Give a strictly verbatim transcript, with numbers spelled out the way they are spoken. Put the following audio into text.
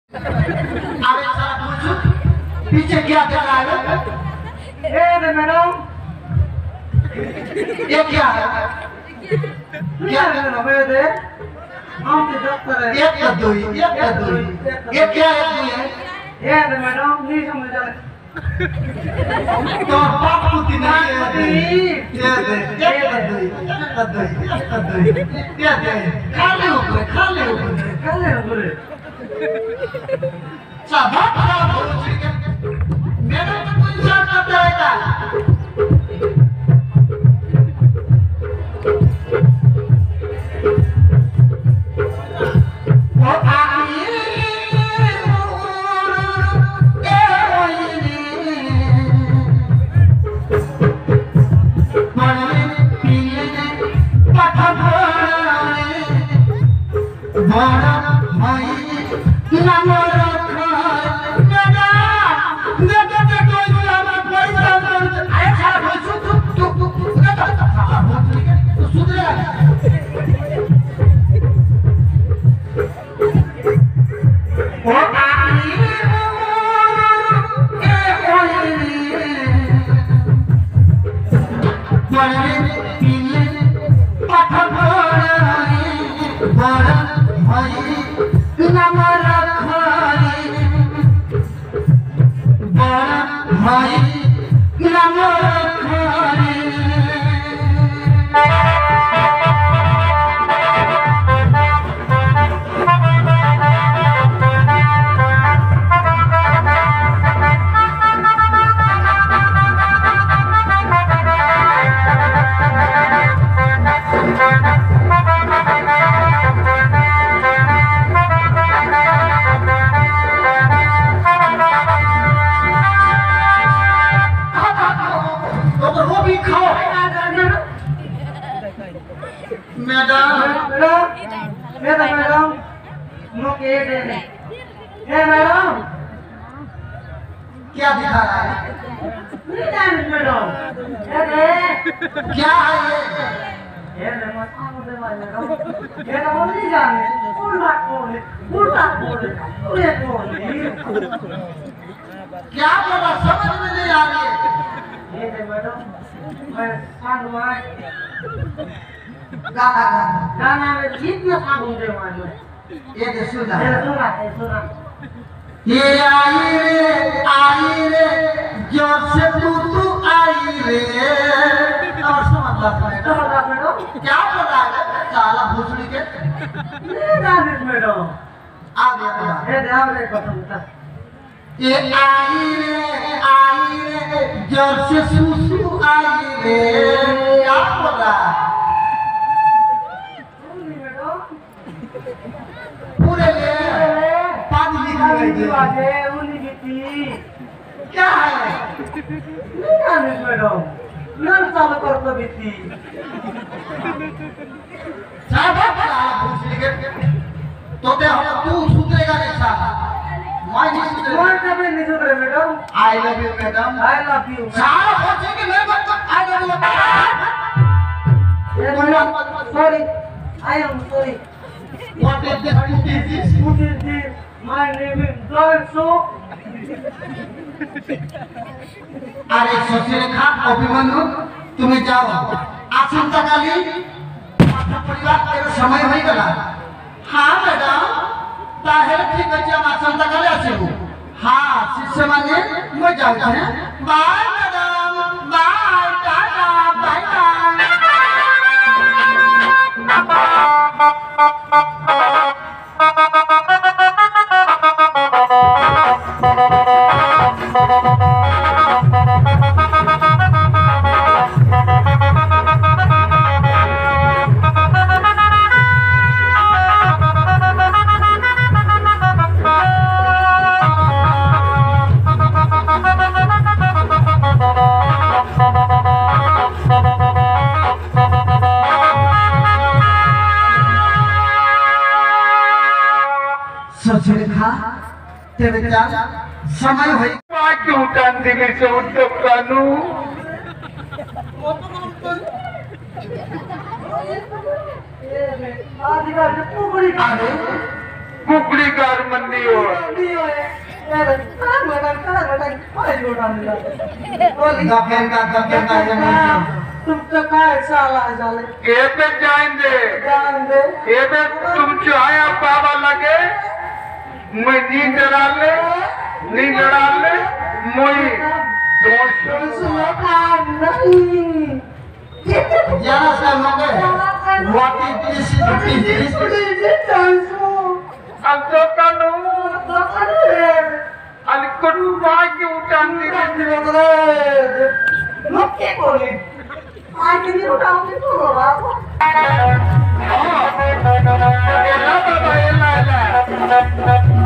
अरे सारा पूछो पीछे क्या कर रहा है? ए मैडम ये क्या है? क्या है ना मैं दे हम तो डॉक्टर है एक का दो ही एक का दो ही ये क्या है? ये है ए मैडम नहीं समझ आ तो बाप कुत्ती नहीं है ये दे एक का दो ही एक का दो ही एक का दो ही ये दे खा ले ऊपर खा ले ऊपर खा ले ऊपर साबा खराब हो चुके मेरे को कोई इंसान करता है वो आई ए ओइनी मने पीने पथा भोरे भोरा मई नाम रखा दादा दादा तो कोई सारा कोई सारा आए सारा बोल तू तू तू दादा सारा बोल तू सुधर ओ आई ए ओइनी मने पीने पथा भोरे भोरा मई नाम रखा बड़ा भाई नाम रखा मैडम मैडम मैडम मुझे दे दे ए मैडम क्या दिखा रहा है? नहीं जान मैडम ए दे क्या है ये? ये ले मत आओ दे मैडम ये ना बोल नहीं जाने उल्टा बोले उल्टा बोले उल्टे बोले क्या बोला समझ में नहीं आ रही है। ये दे मैडम मैं सांग मार गाना गाना गाना में गीत में सांग दे मार ये दे सुना ये सुना ये सुना ये आई रे आई रे जोर से तू तू आई रे और समझ ला तो बता मैडम क्या बोल रहा है साला भूसड़ी के नहीं जाने मैडम आ गया ये दे आप रे कसम बता ये आई रे आई रे जोर से सुसु आई रे क्या बोल रहा है पूरे ले पानी निकल गई बाजे उन्हीं की थी क्या है नहीं जाने मैडम नल साल कर तो भी थी साहब साला भूसड़ी के तो दे हम तू सुधरेगा नहीं साला मैं नहीं सुधरेगा कौन कभी नहीं सुधरे madam I love you madam I love you साला सोचे कि मेरे को तो I love you madam sorry I am sorry what is this What is this? My name is Dolso. আরে সসিরেখা অভিমন্যু তুমি যাও আসন্তকালি পাঠা পরিবার এর সময় হয়ে গেল হ্যাঁ ম্যাডাম তাহলে ঠিক আছে আমি আসন্তকালে আসব হ্যাঁ শিষ্য মানে মই যাচ্ছি বাই ম্যাডাম বাই টাটা বাই সসিরেখা तेरे जान समय होई पाँच उठान दिले से उठो कानू आदिवासी पुगड़ी अरे कुकड़ी कार मंदी हो दफेन का दफेन का जमीन तुमचं काय चाला झाले ये पे जाएंगे जान दे ये पे तुम चाहे बाबा लगे मैं नींद डाल ले नींद डाल ले मोई दोस्त तुझं काम नाही जरा सा मगे वाटी तीस तीस अंतो कानू आणि कुठून बाकी उठान दिली नक्की बोले आखिरी उठावली तो बाबा हाँ, ये ना बाबा ये ना ये ना